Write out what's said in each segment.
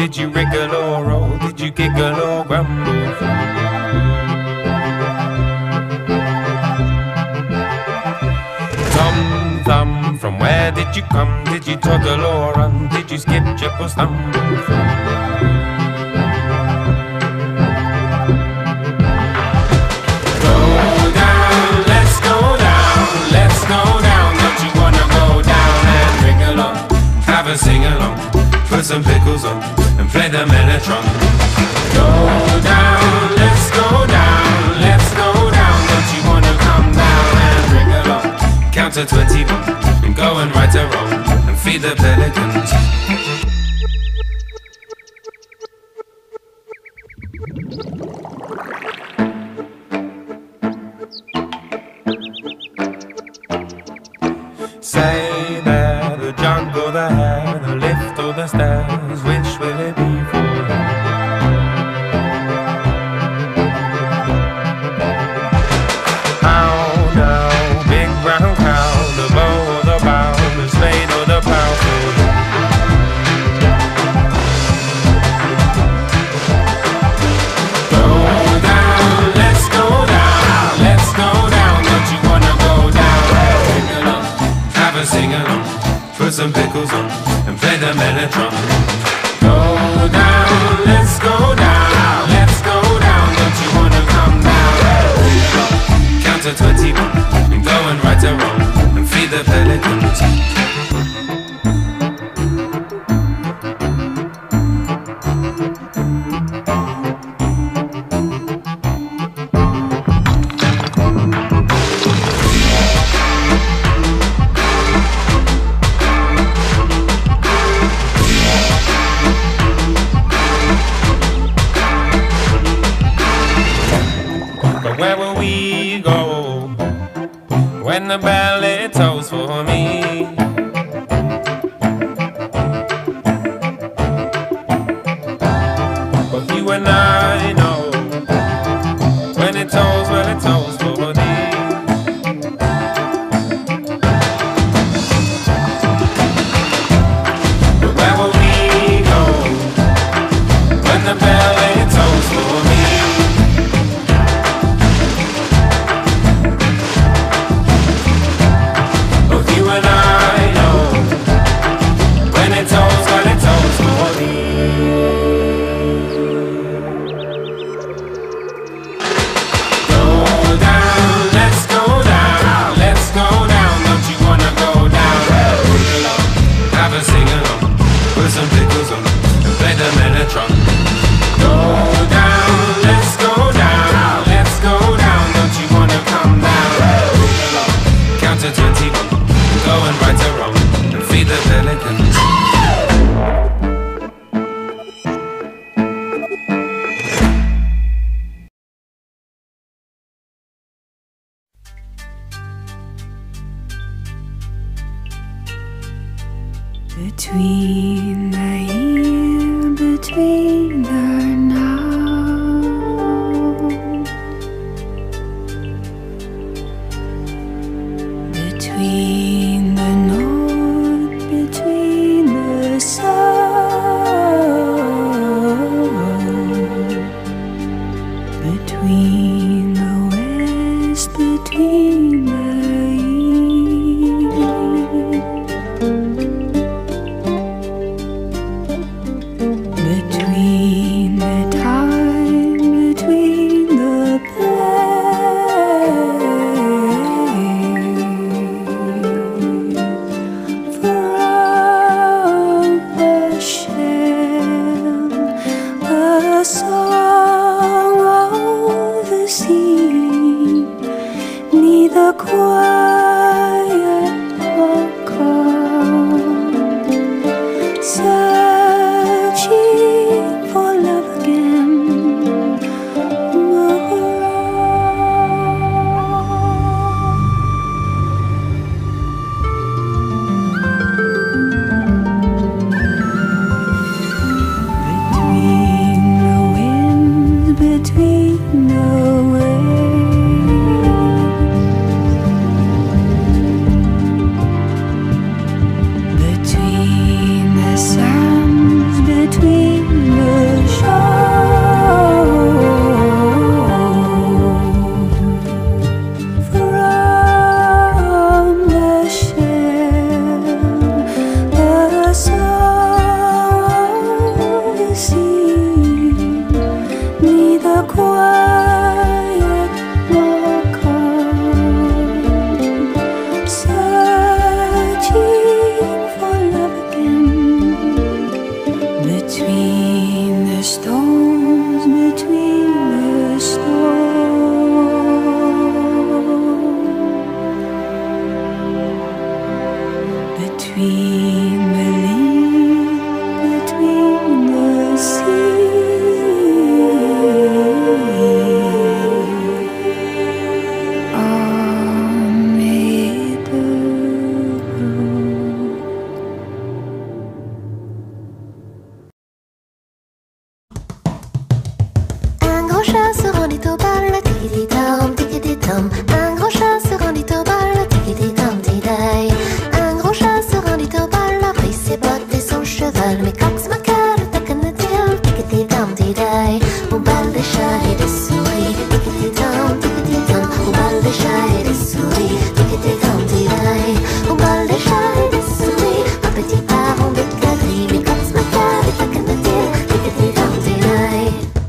Did you wriggle or roll? Did you giggle or grumble? Tom Thumb, from where did you come? Did you toddle or run? Did you skip, trip or stumble? Sing along, put some pickles on, and play the mellotron. Go down, let's go down, let's go down. Don't you wanna come down and ring along? Count to 21, and go and right a wrong, and feed the pelicans. Say that the jungle, the hair, the lift or the stairs, which will it be for? How now, big brown cow, the bow or the bow, the spade or the plough for you? Go down, let's go down, let's go down. Don't you wanna go down? Have a sing along, put some pickles on, and play the mellotron. Go down, let's go down, let's go down. Don't you wanna come down? Count to 21, and go and right a wrong, and feed the pelicans. Where will we go when the ballet tolls for me? But you and I know when it tolls, well it tolls for thee. But where will we go when the ballet tolls for me? Between the here, between the now, between the north, between the south, between the west, between the between the leaf, between the sea. Un gros chat se rendit au bal, tiki-ti-tam, tiki-ti-tam. Un gros chat se rendit au bal, tiki-ti-tam, ti-dai. Un gros chat se rendit au bal, a pris ses bottes et son cheval. Mais cox macar, tac-a-na-til, tiki-ti-tam, ti-dai. Au bal des chats et des souris, tiki-ti-tam, tiki-ti-tam. Au bal des chats et des souris, tiki-ti-tam, ti-dai. Au bal des chats et des souris, un petit parent de quadrille. Mais cox macar, tac-a-na-til, tiki-ti-tam, ti-dai.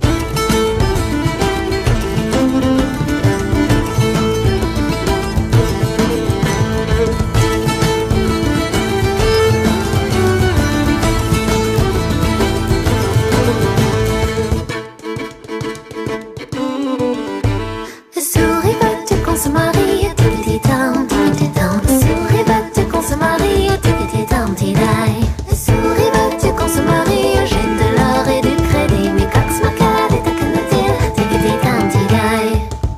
Souris va-tu qu'on se marie, tiki-ti-tam, tiki-ti-tam. Souris va-tu qu'on se marie, tiki-ti-tam, ti-dai. Souris va-tu qu'on se marie, j'ai de l'or et du crédit. Mais cox macar et tac-a-na-til, tiki-ti-tam, ti-dai.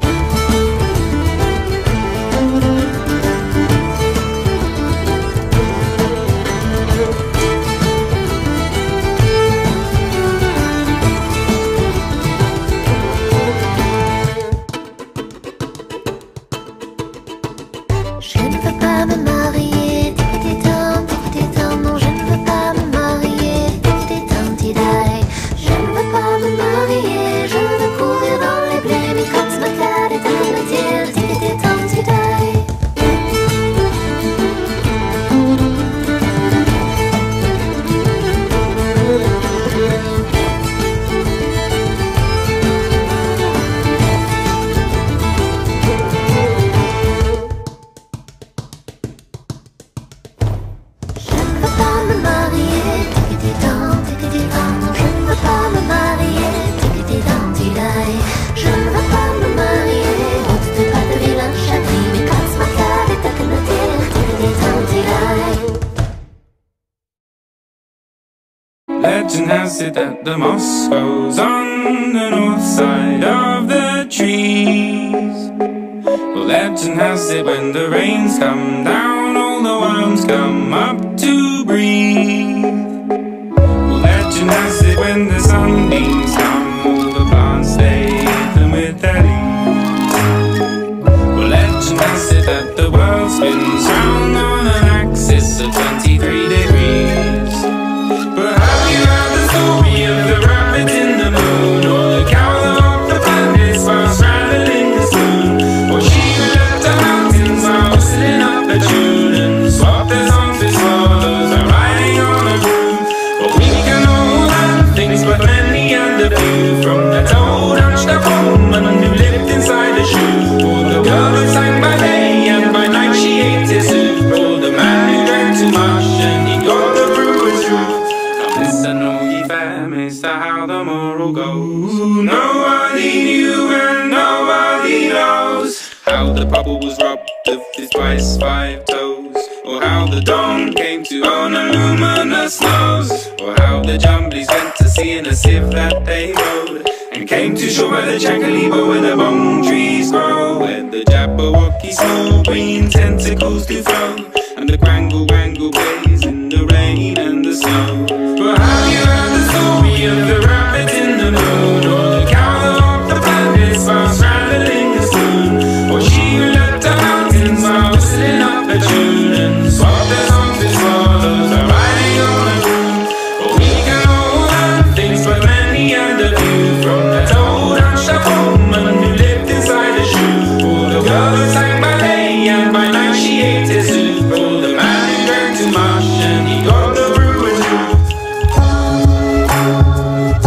Je ne veux pas me marier, tiki-ti-tam, tiki-ti-tam. Non, je ne veux pas me marier, tiki-ti-tam, ti-dai. Je ne veux pas me marier, je veux courir dans les blés. Mais cox macar et tac-a-na-til, tiki-ti-tam, ti-dai. Je ne veux pas me marier, tiki-ti-tam, tiki-ti-tam. Non, je ne veux pas me marier, tiki-ti-tam, ti-dai. Je ne veux pas me marier, on te fait pas de vilain chagrin. Mais cox macar et tac-a-na-til, tiki-ti-tam, ti-dai. Legend has it that the moss grows on the north side of the trees. Well, legend has it when the rains come down, all the worms come up to breathe. Well, legend has it when the sunbeams come, all the plants stay hidden with their leaves. Well, legend has it that the world spins round on an axis of 23 degrees. But have you heard the story of the rabbit in the moon, or the cow that walked the planet while straddling the spoon? Or she who left the mountains while whistling up a tune and swapped her songs with swallows while riding on a broom? Well, we can all learn things, but many and a few, from the toad hunched up woman who lived inside a shoe, or the girl who sang by day and by night she ate his soup, or the man who drank too much and he got the brewer's roof. Listen, all ye families, to how the moral goes. Nobody knew and nobody knows how the pupple was robbed of his twice 5 toes, or how the dawn came to own a luminous nose, or how the jumblies went to sea in a sieve that they rode, and came to shore by the Chancalibo where the bong trees grow, where the Jabberwocky small green tentacles do flow, and the Quangle Wangle plays in the rain and the snow. But have you heard the story of the rabbit in the moon, or the cow that walked the planets while straddling a spoon, or she who left the mountains while whistling up a tune and swapped her songs with swallows while riding on a broom? Well, we can all learn things, but many and a few, from the toad hunched up woman who lived inside a shoe, or the girl who sang by day and by night she ate his soup, or the man who drank too much and he got the brewer's roof.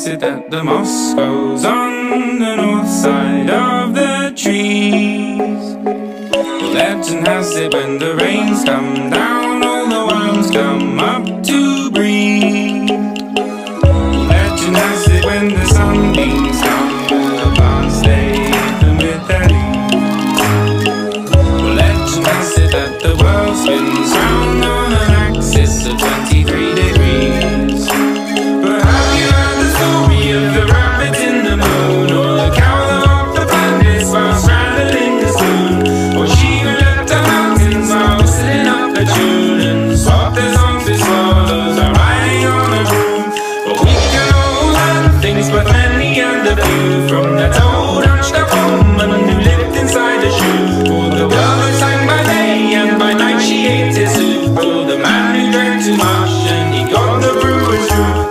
has it that the moss grows on the north side of the trees. Legend has it when the rains come down, all the worms come up to breathe. Legend has it when the sun beams down, the plants stay even with their leaves. Legend has it that the world spins round on an axis of 23 degrees. But have you heard the story of the rabbit in the moon, or the cow that walked the planets while straddling the spoon, or she who left the mountains while whistling up a tune, and swapped their songs with swallows are riding on a broom? But we can all learn things, but many and a few, from that old hunched up woman who lived inside a shoe, or the girl who sang by day and by night she ate his soup, or the man who drank too much and he got the brewer's truth.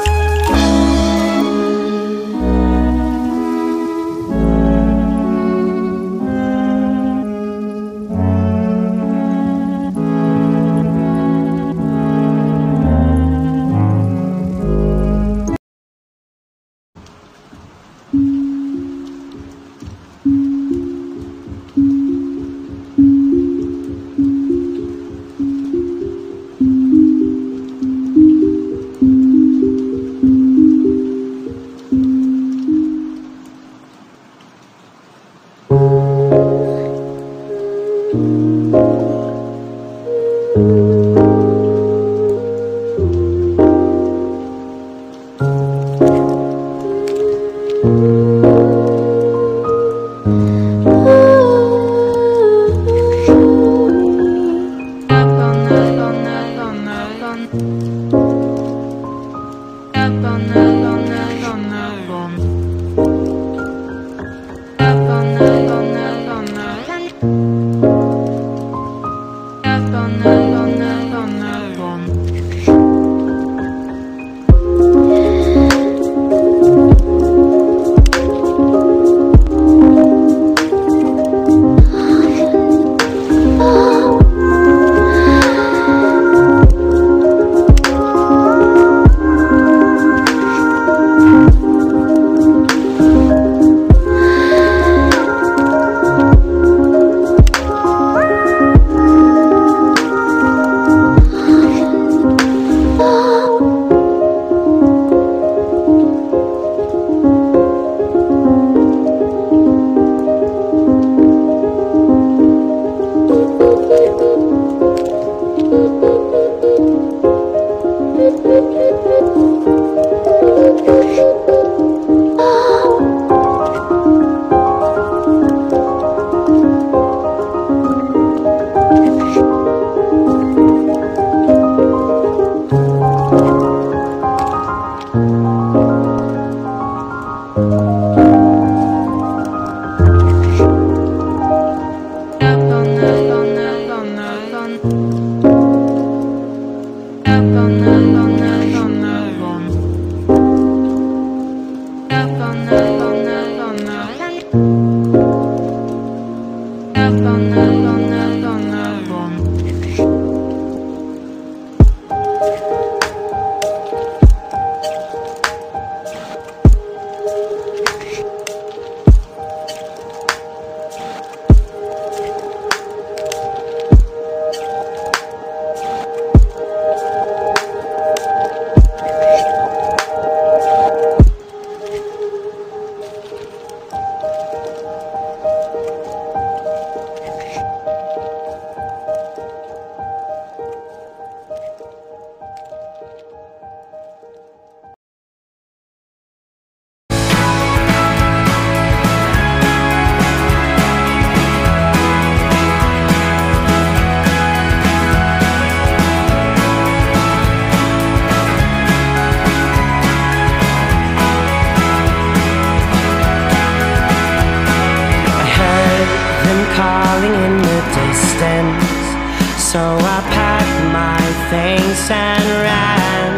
So I packed my things and ran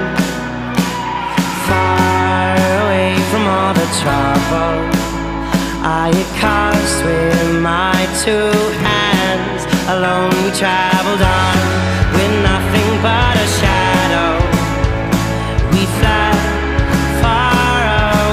far away from all the trouble I had caused with my two hands. Alone we traveled on with nothing but a shadow. We fled far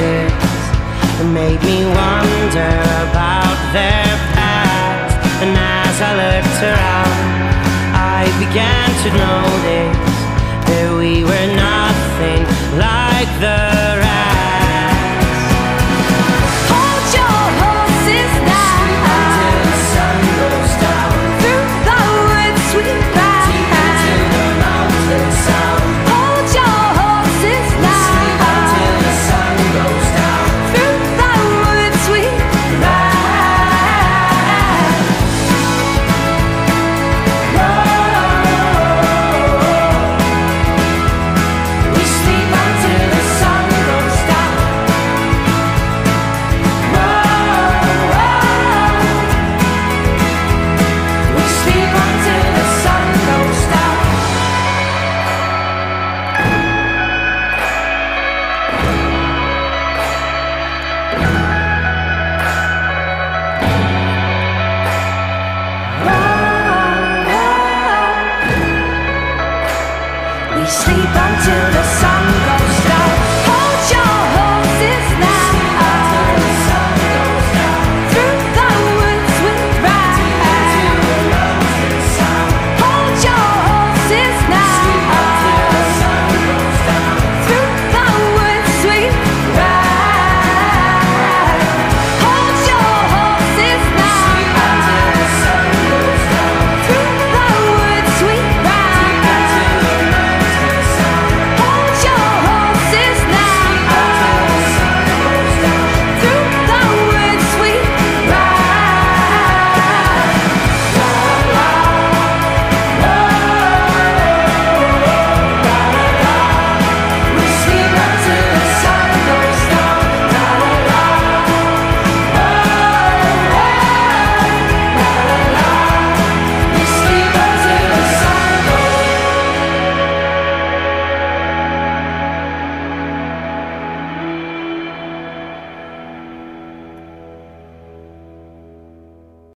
faces. It made me wonder about their past. And as I looked around, I began to notice that we were nothing like the